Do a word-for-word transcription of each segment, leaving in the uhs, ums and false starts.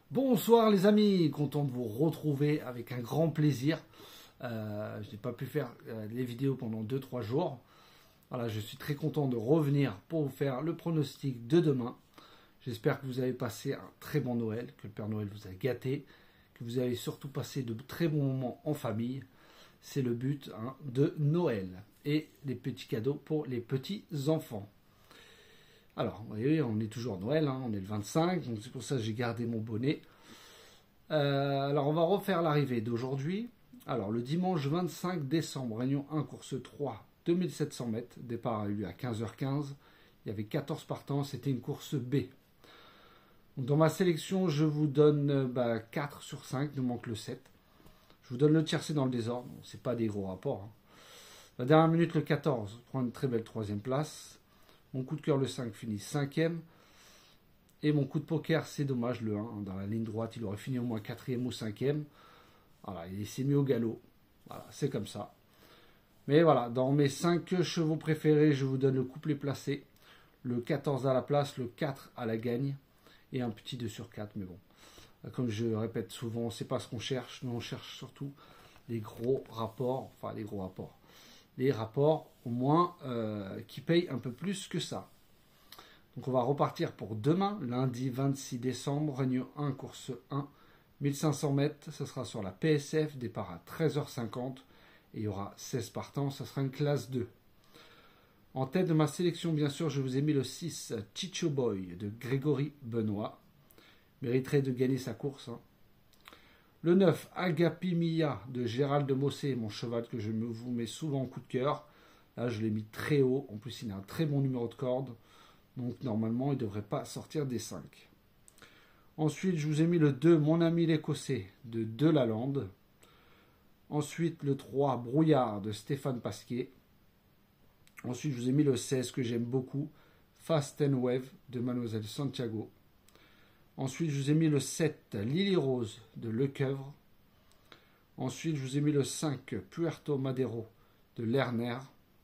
Bonsoir les amis, content de vous retrouver avec un grand plaisir. Euh, je n'ai pas pu faire euh, les vidéos pendant deux trois jours. Voilà, je suis très content de revenir pour vous faire le pronostic de demain. J'espère que vous avez passé un très bon Noël, que le Père Noël vous a gâté, que vous avez surtout passé de très bons moments en famille. C'est le but hein, de Noël et les petits cadeaux pour les petits enfants. Alors, vous voyez, on est toujours Noël, hein, on est le vingt-cinq, donc c'est pour ça que j'ai gardé mon bonnet. Euh, alors, on va refaire l'arrivée d'aujourd'hui. Alors, le dimanche vingt-cinq décembre, Réunion un, course trois, deux mille sept cents mètres. Départ a eu lieu à quinze heures quinze. Il y avait quatorze partants, c'était une course B. Donc, dans ma sélection, je vous donne bah, quatre sur cinq, il nous manque le sept. Je vous donne le tiercé dans le désordre, ce n'est pas des gros rapports. Hein. La dernière minute, le quatorze, prend une très belle troisième place. Mon coup de cœur, le cinq, finit cinquième. Et mon coup de poker, c'est dommage, le un. Dans la ligne droite, il aurait fini au moins quatrième ou cinquième. Voilà, il s'est mis au galop. Voilà, c'est comme ça. Mais voilà, dans mes cinq chevaux préférés, je vous donne le couplet placé. Le quatorze à la place, le quatre à la gagne. Et un petit deux sur quatre, mais bon. Comme je répète souvent, c'est pas ce qu'on cherche. Nous, on cherche surtout les gros rapports. Enfin, les gros rapports. Les rapports, au moins, euh, qui payent un peu plus que ça. Donc on va repartir pour demain, lundi vingt-six décembre, Réunion un, course un, mille cinq cents mètres, ça sera sur la P S F, départ à treize heures cinquante, et il y aura seize partants, ça sera une classe deux. En tête de ma sélection, bien sûr, je vous ai mis le six, Chicho Boy, de Grégory Benoît, mériterait de gagner sa course. Hein. Le neuf, Agapi Mia, de Gérald de Mossé, mon cheval que je vous mets souvent en coup de cœur. Là, je l'ai mis très haut, en plus il a un très bon numéro de corde. Donc normalement, il ne devrait pas sortir des cinq. Ensuite, je vous ai mis le deux, Mon ami l'Écossais, de Delalande. Ensuite, le trois, Brouillard, de Stéphane Pasquier. Ensuite, je vous ai mis le seize, que j'aime beaucoup, Fast and Wave, de Mademoiselle Santiago. Ensuite, je vous ai mis le sept, Lily Rose, de Lecoeuvre. Ensuite, je vous ai mis le cinq, Puerto Madero, de Lerner.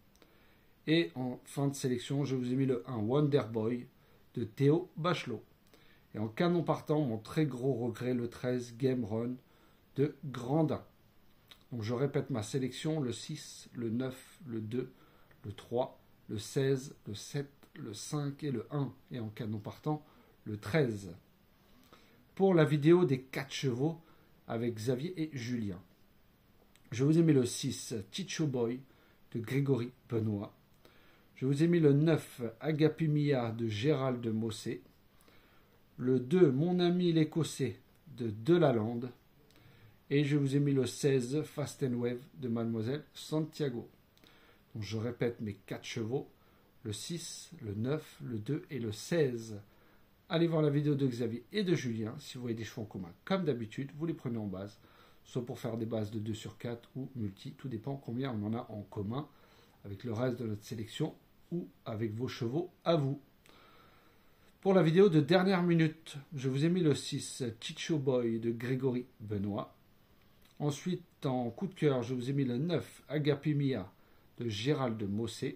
Et en fin de sélection, je vous ai mis le un, Wonder Boy, de Théo Bachelot. Et en canon partant, mon très gros regret, le treize, Game Run, de Grandin. Donc je répète ma sélection, le six, le neuf, le deux, le trois, le seize, le sept, le cinq et le un. Et en canon partant, le treize. Pour la vidéo des quatre chevaux avec Xavier et Julien. Je vous ai mis le six, Chicho Boy, de Grégory Benoît. Je vous ai mis le neuf, Agapi Mia, de Gérald de Mossé. Le deux, Mon ami l'Écossais, de Delalande. Et je vous ai mis le seize, Fast and Wave, de Mademoiselle Santiago. Donc je répète mes quatre chevaux, le six, le neuf, le deux et le seize. Allez voir la vidéo de Xavier et de Julien. Si vous voyez des chevaux en commun, comme d'habitude, vous les prenez en base. Soit pour faire des bases de deux sur quatre ou multi. Tout dépend combien on en a en commun avec le reste de notre sélection ou avec vos chevaux à vous. Pour la vidéo de dernière minute, je vous ai mis le six, Chicho Boy, de Grégory Benoît. Ensuite, en coup de cœur, je vous ai mis le neuf, Agapi Mia, de Gérald de Mossé.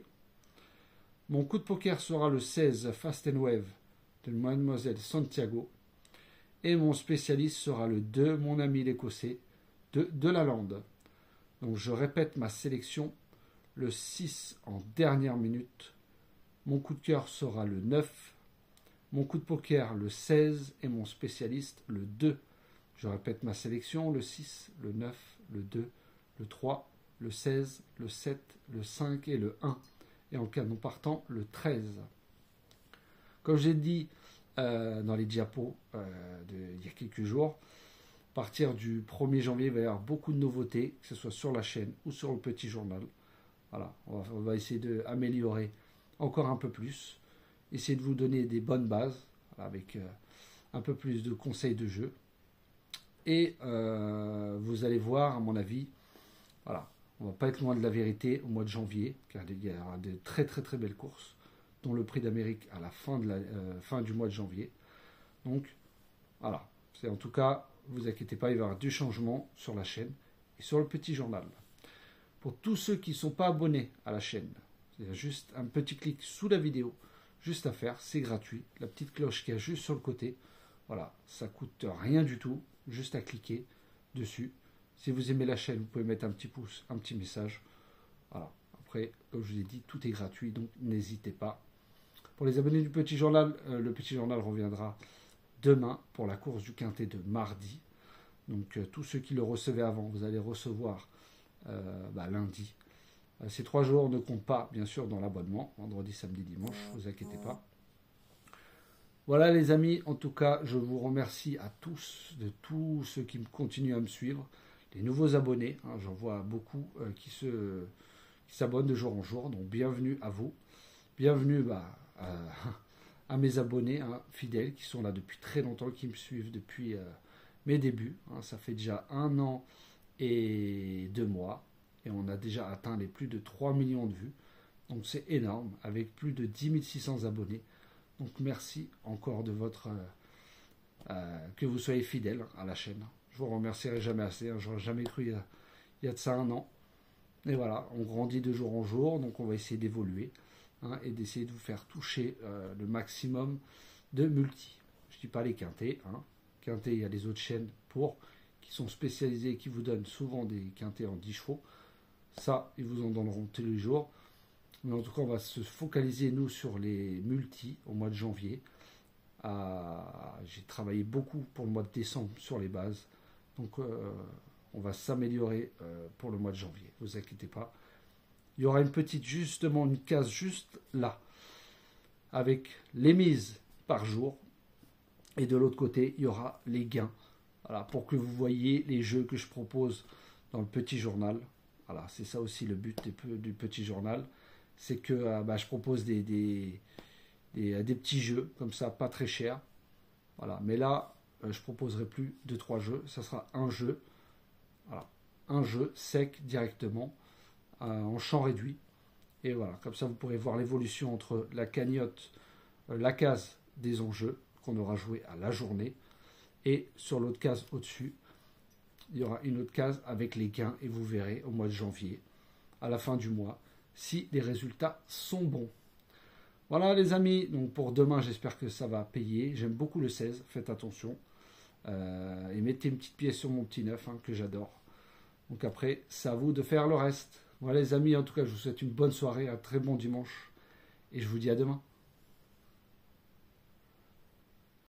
Mon coup de poker sera le seize, Fast and Wave, de Mademoiselle Santiago. Et mon spécialiste sera le deux, Mon ami l'Écossais, de Delalande. Donc je répète ma sélection, le six en dernière minute. Mon coup de cœur sera le neuf. Mon coup de poker le seize et mon spécialiste le deux. Je répète ma sélection, le six, le neuf, le deux, le trois, le seize, le sept, le cinq et le un. Et en canon partant, le treize. Comme j'ai dit euh, dans les diapos euh, de, il y a quelques jours, à partir du premier janvier, il va y avoir beaucoup de nouveautés, que ce soit sur la chaîne ou sur le petit journal. Voilà, on va, on va essayer d'améliorer encore un peu plus, essayer de vous donner des bonnes bases, voilà, avec euh, un peu plus de conseils de jeu. Et euh, vous allez voir, à mon avis, voilà, on ne va pas être loin de la vérité au mois de janvier, car il y aura de très très très belles courses, dont le prix d'Amérique à la fin, de la, euh, fin du mois de janvier. Donc, voilà, c'est en tout cas, ne vous inquiétez pas, il va y avoir du changement sur la chaîne et sur le petit journal. Pour tous ceux qui ne sont pas abonnés à la chaîne, il y a juste un petit clic sous la vidéo, juste à faire, c'est gratuit. La petite cloche qui est juste sur le côté, Voilà, ça coûte rien du tout, juste à cliquer dessus. Si vous aimez la chaîne, vous pouvez mettre un petit pouce, un petit message. Voilà. Après, comme je vous ai dit, tout est gratuit, donc n'hésitez pas. Pour les abonnés du Petit Journal, euh, le Petit Journal reviendra demain pour la course du Quintet de mardi. Donc euh, tous ceux qui le recevaient avant, vous allez recevoir euh, bah, lundi. Euh, ces trois jours ne comptent pas, bien sûr, dans l'abonnement. Vendredi, samedi, dimanche, ne vous inquiétez pas. Voilà les amis, en tout cas, je vous remercie à tous, de tous ceux qui continuent à me suivre. Les nouveaux abonnés, hein, j'en vois beaucoup euh, qui se, qui s'abonnent de jour en jour. Donc bienvenue à vous. Bienvenue bah, à, à mes abonnés hein, fidèles qui sont là depuis très longtemps, qui me suivent depuis euh, mes débuts. Hein, ça fait déjà un an et deux mois. Et on a déjà atteint les plus de trois millions de vues. Donc c'est énorme, avec plus de dix mille six cents abonnés. Donc merci encore de votre... Euh, euh, que vous soyez fidèles à la chaîne. Je vous remercierai jamais assez. Hein, j'aurais jamais cru il y, a, il y a de ça un an. Et voilà, on grandit de jour en jour. Donc on va essayer d'évoluer hein, et d'essayer de vous faire toucher euh, le maximum de multi. Je ne dis pas les quintés. Hein. Quintés, il y a les autres chaînes pour qui sont spécialisées et qui vous donnent souvent des quintés en dix chevaux. Ça, ils vous en donneront tous les jours. Mais en tout cas, on va se focaliser, nous, sur les multis au mois de janvier. Euh, J'ai travaillé beaucoup pour le mois de décembre sur les bases. Donc, euh, on va s'améliorer euh, pour le mois de janvier. Ne vous inquiétez pas. Il y aura une petite, justement, une case juste là, avec les mises par jour. Et de l'autre côté, il y aura les gains. Voilà, pour que vous voyez les jeux que je propose dans le petit journal. Voilà, c'est ça aussi le but des, du petit journal. C'est que euh, bah, je propose des, des, des, des petits jeux, comme ça, pas très chers. Voilà. Mais là, euh, je ne proposerai plus de trois jeux. Ça sera un jeu. Voilà. Un jeu sec directement, euh, en champ réduit. Et voilà, comme ça, vous pourrez voir l'évolution entre la cagnotte, euh, la case des enjeux qu'on aura joué à la journée. Et sur l'autre case au-dessus, il y aura une autre case avec les gains. Et vous verrez au mois de janvier, à la fin du mois, si les résultats sont bons. Voilà les amis, donc pour demain j'espère que ça va payer. J'aime beaucoup le seize, faites attention. Euh, et mettez une petite pièce sur mon petit neuf hein, que j'adore. Donc après, c'est à vous de faire le reste. Voilà les amis, en tout cas je vous souhaite une bonne soirée, un très bon dimanche. Et je vous dis à demain.